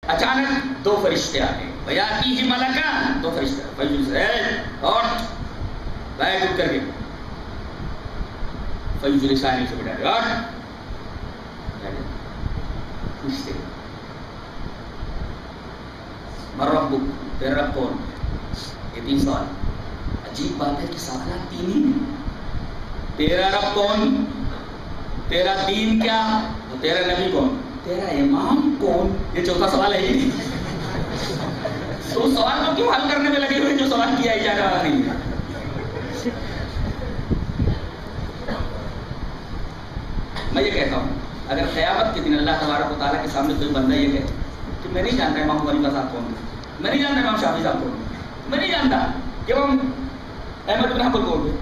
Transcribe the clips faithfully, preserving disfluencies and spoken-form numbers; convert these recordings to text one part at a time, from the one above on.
اچانک دو فرشتے آتے ہیں، فیاتیہ ملکان، دو فرشتے فیجلس اور بیٹھ اٹھ کر کے فیجلسانی سے بیٹھا اور پوچھتے من ربک، تیرا رب کون؟ یہ تین سوال. عجیب بات ہے کہ سوالات تین ہی ہیں. تیرا رب کون، تیرا دین کیا، تیرا نبی کون، تیرا امام کون. یہ چوتھا سوال ہے ہی. تو سوال کو کیوں حل کرنے میں لگے ہوئے جو سوال کیا ہی جا رہا نہیں. میں یہ کہتا ہوں اگر قیامت کے دن اللہ تبارک و تعالیٰ کے سامنے کوئی بندہ یہ کہے کہ میں نہیں جانتا امام ابو حنیفہ صاحب کون ہے، میں نہیں جانتا امام شافعی صاحب کون ہے، میں نہیں جانتا کہ امام احمد بن حنبل کون ہے،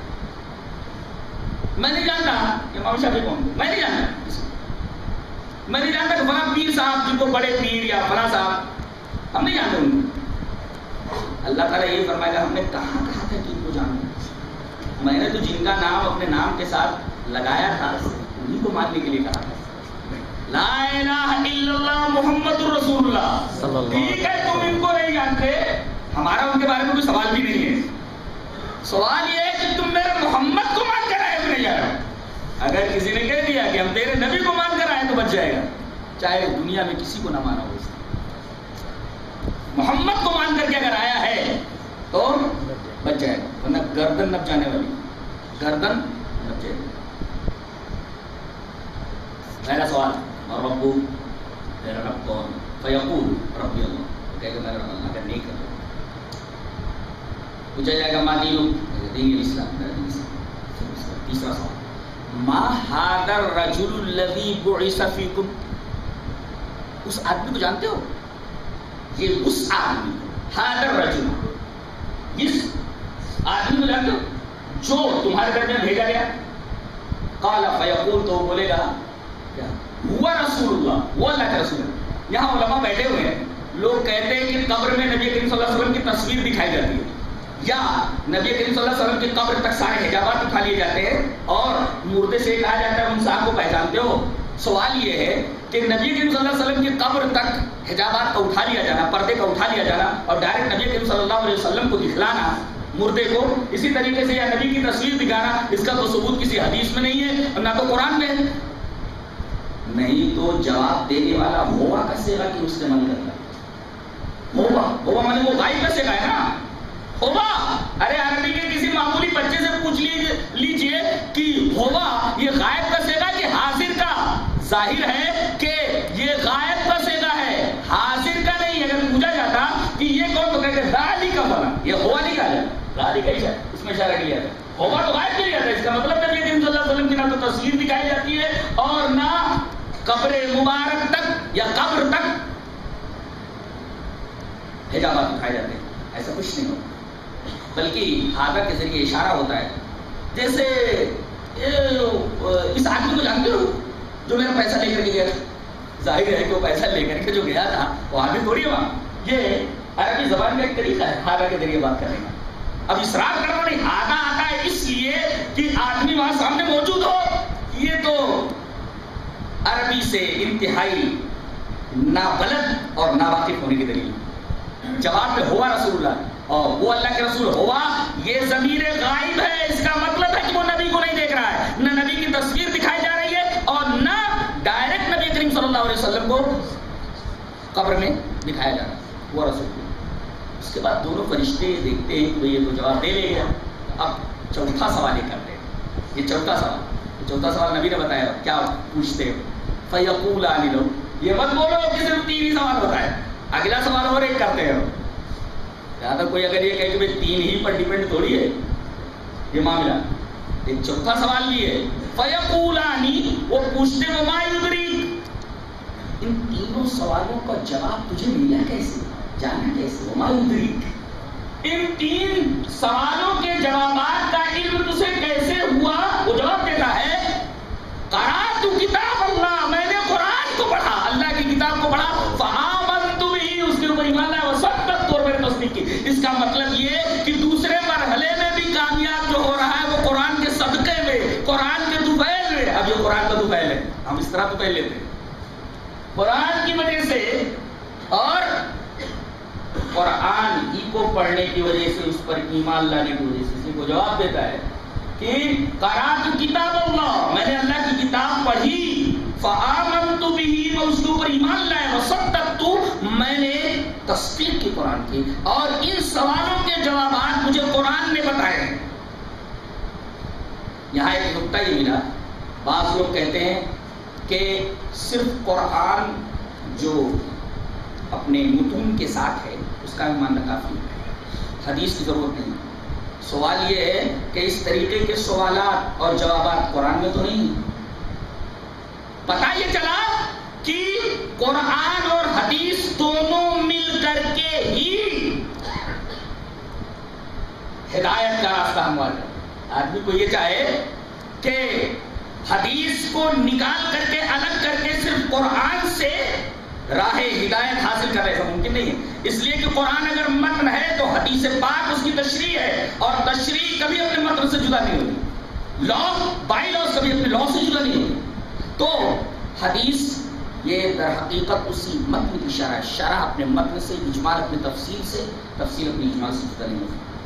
میں نہیں جانتا کہ امام شافعی کون ہے، میں نہیں جانتا میں نہیں جانتا کہ فلاں پیر صاحب جن کو بڑے پیر یا فلاں صاحب، ہم نہیں جانتے ان کو. اللہ تعالیٰ یہ فرمائے گا ہم نے کہاں کہا تھا کہ ان کو جاننا، میں نے تو جن کا نام اپنے نام کے ساتھ لگایا تھا انہیں کو ماننے کے لیے کہا تھا. لا الہ الا اللہ محمد رسول اللہ. ٹھیک ہے تم ان کو نہیں جانتے، ہمارا ان کے بارے میں کوئی سوال بھی نہیں ہے. سوال یہ ہے کہ تم میرے محمد کو مان کر آئے تو نہیں جا رہا. اگر کسی نے کہہ دیا کہ ہم تیرے نبی کو مان کر آئے تو بچ جائے گا، چاہے دنیا میں کسی کو نہ مانا ہو. محمد کو مان کر کے اگر آیا ہے تو بچ جائے گا، ورنہ گردن نپ جانے والی، گردن نپ جائے گا. پہلا سوال اور ربو، تیرا رب کون؟ فیقول ربی اللہ، کہے گا میرا رب اللہ. اگر نہیں کرتا پوچھا جائے گا ما دینک، دین اسلام، میرا دین اسلام. تیسرا سوال ما ھذا الرجل الذی بعث فیکم، اس آدمی کو جانتے ہو؟ یہ اس آدمی، ھذا الرجل، اس آدمی کو جانتے ہو جو تمہارے گھر میں بھیجا گیا؟ قال فیقول، تو بولے گا ہوا رسول اللہ، وہ اللہ کا رسول ہے. یہاں علماء بیٹھے ہوئے ہیں، لوگ کہتے ہیں کہ قبر میں نبی کریم صلی اللہ علیہ وسلم کی تصویر دکھائی جاتی ہے، یا نبی کریم صلی اللہ علیہ وسلم کی قبر تک سارے حجابات اٹھا لیے جاتے ہیں اور مردے سے کہا جاتا ہے ان صاحب کو پہچانتے ہو. سوال یہ ہے کہ نبی کریم صلی اللہ علیہ وسلم کی قبر تک حجابات کا اٹھا لیا جانا، پردے کا اٹھا لیا جانا اور ڈائریکٹ نبی کریم صلی اللہ علیہ وسلم کو دکھلانا مردے کو، اسی طریقے سے یا نبی کی تصویر دکھانا، اس کا تو ثبوت کسی حدیث میں نہیں ہے اور نہ تو قرآن میں ہے. نہیں تو جواب دینے والا ہوا کا سیغہ کیوں استعمال کرتا ہے؟ ہوا ہوا مانے وہ غائب کا سیغہ ہے نا. ہوا، ارے عربی کے کسی معمولی بچے سے پوچھ لیجئے کہ ہوا یہ غائب کا سیغہ کہ حاضر کا؟ ظاہر ہے کہ یہ غائب کا سیغہ ہے، حاضر کا نہیں. اگر پوچھا جاتا کہ یہ کون تو کہتے دالی کا بنا، یہ ہوا نہیں کہا جاتا، دالی کا ہی ہے، اس میں اشارہ کیا جاتا ہے. ہوا تو غائب کیا جاتا ہے، اس کا مطلب نبی کریم صلی اللہ علیہ وسلم کی نہ تو تصویر دکھائی جاتی ہے اور نہ قبر مبارک تک یا قبر تک حجابات اٹھائے جاتے ہیں. ایسا کچھ نہیں ہوتا، بلکہ ہاضا کے ذریعے اشارہ ہوتا ہے. جیسے اس آدمی کو جانتے ہو جو میرا پیسہ لے کر کے گیا تھا؟ ظاہر ہے کہ وہ پیسہ لے کر کے جو گیا تھا وہ آدمی تھوڑی ہے وہاں. یہ عربی زبان کا ایک طریقہ ہے ہاضا کے ذریعے بات کرنے کا. اب اصرار کرنا نہیں، ہاضا آتا ہے اس لیے کہ آدمی وہاں سامنے موجود ہو. یہ تو عربی سے انتہائی نابلد اور ناواقف ہونے کی دلیل. جواب میں ہوا رسول اللہ اور وہ اللہ کے رسول ہوا، یہ ضمیر غائب ہے. اس کا مطلب ہے کہ وہ نبی کو نہیں دیکھ رہا ہے، نہ نبی کی تصویر دکھائی جا رہی ہے اور نہ ڈائریکٹ نبی کریم صلی اللہ علیہ وسلم کو قبر میں دکھایا جا رہا ہے. ہوا رسول اللہ. اس کے بعد دونوں فرشتے دیکھتے ہیں کہ یہ تو جواب دے لے گیا. اب چوتھا سوال یہ کرتے ہیں، یہ چوتھا سوال چوتھا سوال نبی نے بتایا کیا پوچھتے ہو؟ فیقولان لو، یہ مت بولو کہ صرف تین ہی سوال ہوتا ہے، اگلا سوال اور ایک کرتے ہو. یہاں تک کوئی اگر یہ کہے کہ تین ہی پر ڈیپینڈ تھوڑی ہے یہ معاملہ. ایک چوتھا سوال بھی ہے فیقولانی، وہ پوچھتے ہو ما یدریک، ان تینوں سوالوں کا جواب تجھے ملا کیسے، جانا کیسے؟ ما یدریک، ان تین سوالوں کے جوابات کا علم تجھے کیسے ہوا؟ وہ جواب دیتا ہے قرأت کتاب اللہ، میں نے قرآن کو پڑھا، اللہ کی کتاب کو پڑھا. فآمنت بہ، اس کے اوپر ایمان لایا، وصدقت، اور میں نے تصدیق کی. اس کا مطلب یہ کہ دوسرے مرحلے میں بھی کامیاب جو ہو رہا ہے وہ قرآن کے صدقے میں، قرآن کے طفیل میں. اب یہ قرآن کا طفیل ہے، ہم اس طرح طفیل لیتے ہیں. قرآن کی وجہ سے پڑھنے کی وجہ سے، اس پر ایمان لانے کی وجہ سے. اس لیے وہ جواب دیتا ہے کہ قرأت کتاب اللہ، میں نے اللہ کی کتاب پڑھی، فآمنت بہ، میں اس کے اوپر ایمان لایا، وصدقت، میں نے تصدیق کی قرآن کی، اور ان سوالوں کے جوابات مجھے قرآن نے بتائے. یہاں ایک نکتہ یہ ملا، بعض لوگ کہتے ہیں کہ صرف قرآن جو اپنے متون کے ساتھ ہے اس کا بھی ماننا کافی ہے، حدیث کی ضرورت نہیں. سوال یہ ہے کہ اس طریقے کے سوالات اور جوابات قرآن میں تو نہیں. پتہ یہ چلا کہ قرآن اور حدیث دونوں مل کر کے ہی ہدایت کا راستہ ہموار ہے. آدمی کو یہ چاہے کہ حدیث کو نکال کر کے الگ کر کے صرف قرآن سے راہ ہدایت حاصل کر رہے، ایسا ممکن نہیں ہے. اس لیے کہ قرآن اگر متن ہے تو حدیث پاک اس کی تشریح ہے، اور تشریح کبھی اپنے متن سے جدا نہیں ہوتی. لا بائی لا کبھی اپنے لا سے جدا نہیں ہوتی. تو حدیث یہ در حقیقت اسی متن کی شرح، شرح اپنے متن سے، اجمال اپنے تفصیل سے، تفصیل اپنی اجمال سے جدا نہیں ہوتی.